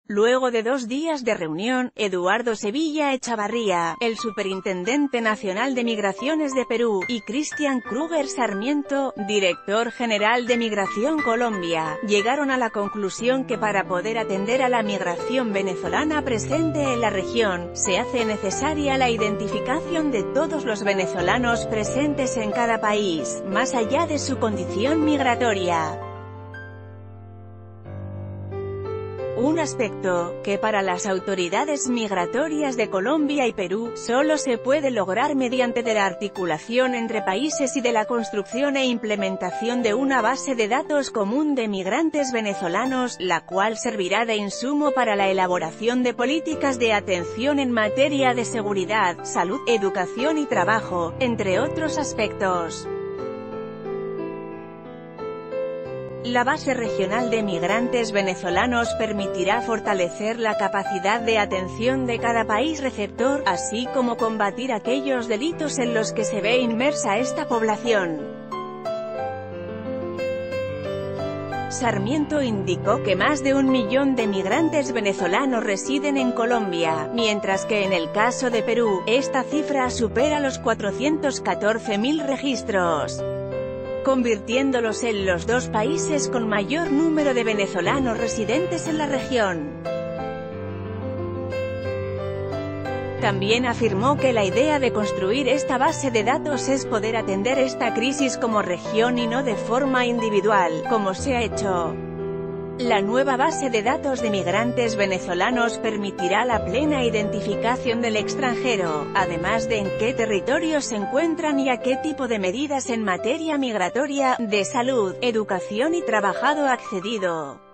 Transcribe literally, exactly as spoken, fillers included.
Luego de dos días de reunión, Eduardo Sevilla Echavarría, el Superintendente Nacional de Migraciones de Perú, y Cristian Kruger Sarmiento, Director General de Migración Colombia, llegaron a la conclusión que para poder atender a la migración venezolana presente en la región, se hace necesaria la identificación de todos los venezolanos presentes en cada país, más allá de su condición migratoria. Un aspecto, que para las autoridades migratorias de Colombia y Perú, solo se puede lograr mediante de la articulación entre países y de la construcción e implementación de una base de datos común de migrantes venezolanos, la cual servirá de insumo para la elaboración de políticas de atención en materia de seguridad, salud, educación y trabajo, entre otros aspectos. La base regional de migrantes venezolanos permitirá fortalecer la capacidad de atención de cada país receptor, así como combatir aquellos delitos en los que se ve inmersa esta población. Sarmiento indicó que más de un millón de migrantes venezolanos residen en Colombia, mientras que en el caso de Perú, esta cifra supera los cuatrocientos catorce mil registros, convirtiéndolos en los dos países con mayor número de venezolanos residentes en la región. También afirmó que la idea de construir esta base de datos es poder atender esta crisis como región y no de forma individual, como se ha hecho. La nueva base de datos de migrantes venezolanos permitirá la plena identificación del extranjero, además de en qué territorios se encuentran y a qué tipo de medidas en materia migratoria, de salud, educación y trabajado accedido.